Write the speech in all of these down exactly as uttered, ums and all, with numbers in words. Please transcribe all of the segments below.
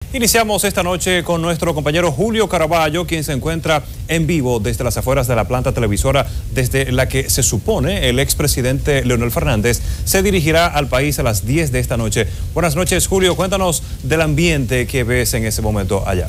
Iniciamos esta noche con nuestro compañero Julio Caraballo, quien se encuentra en vivo desde las afueras de la planta televisora, desde la que se supone el expresidente Leonel Fernández se dirigirá al país a las diez de esta noche. Buenas noches, Julio. Cuéntanos del ambiente que ves en ese momento allá.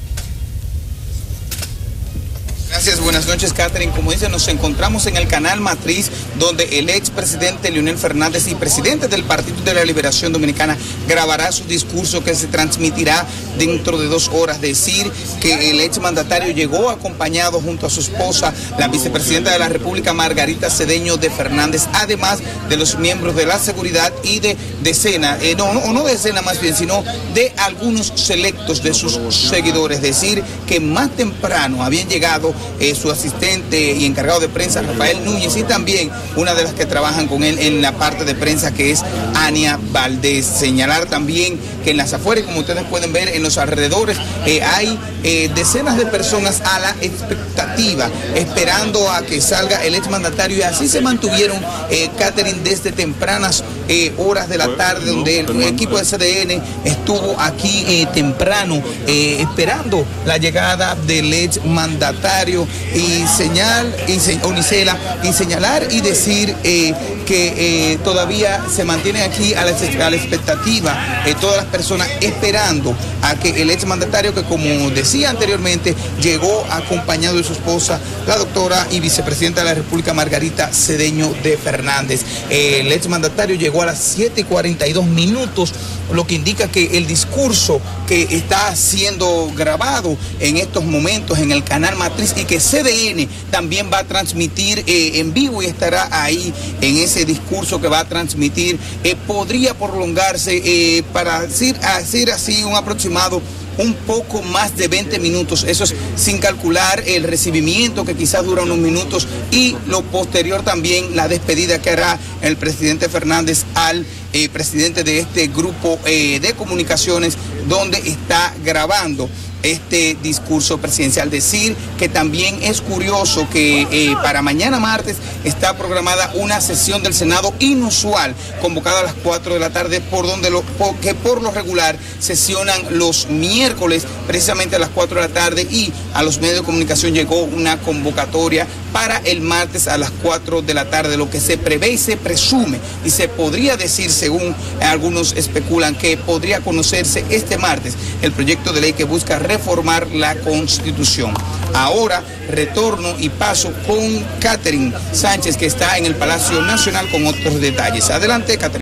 Gracias, buenas noches, Catherine. Como dice, nos encontramos en el canal Matriz, donde el expresidente Leonel Fernández y presidente del Partido de la Liberación Dominicana grabará su discurso que se transmitirá dentro de dos horas. Decir que el exmandatario llegó acompañado junto a su esposa, la vicepresidenta de la República, Margarita Cedeño de Fernández, además de los miembros de la seguridad y de decenas, eh, no, no, no de decenas más bien, sino de algunos selectos de sus seguidores. Decir que más temprano habían llegado Eh, su asistente y encargado de prensa, Rafael Núñez, y también una de las que trabajan con él en la parte de prensa, que es Ania Valdés. Señalar también que en las afueras, como ustedes pueden ver, en los alrededores eh, hay eh, decenas de personas a la expectativa, esperando a que salga el exmandatario, y así se mantuvieron, eh, Catherine, desde tempranas eh, horas de la tarde, donde el equipo de C D N estuvo aquí eh, temprano, eh, esperando la llegada del exmandatario. Y señal, y se, Onicela, y señalar y decir eh, que eh, todavía se mantiene aquí a la, a la expectativa, eh, todas las personas esperando a que el exmandatario, que como decía anteriormente, llegó acompañado de su esposa, la doctora y vicepresidenta de la República, Margarita Cedeño de Fernández. Eh, el exmandatario llegó a las siete y cuarenta y dos minutos, lo que indica que el discurso que está siendo grabado en estos momentos en el canal Matriz, y que C D N también va a transmitir eh, en vivo y estará ahí en ese discurso que va a transmitir, eh, podría prolongarse eh, para decir, hacer así un aproximado un poco más de veinte minutos, eso es sin calcular el recibimiento, que quizás dura unos minutos, y lo posterior también la despedida que hará el presidente Fernández al eh, presidente de este grupo eh, de comunicaciones donde está grabando este discurso presidencial. Decir que también es curioso que eh, para mañana martes está programada una sesión del Senado inusual, convocada a las cuatro de la tarde, por donde lo, por, que por lo regular sesionan los miércoles precisamente a las cuatro de la tarde, y a los medios de comunicación llegó una convocatoria para el martes a las cuatro de la tarde, lo que se prevé y se presume, y se podría decir, según algunos especulan, que podría conocerse este martes el proyecto de ley que busca reformar la Constitución. Ahora retorno y paso con Catherine Sánchez, que está en el Palacio Nacional con otros detalles. Adelante, Catherine.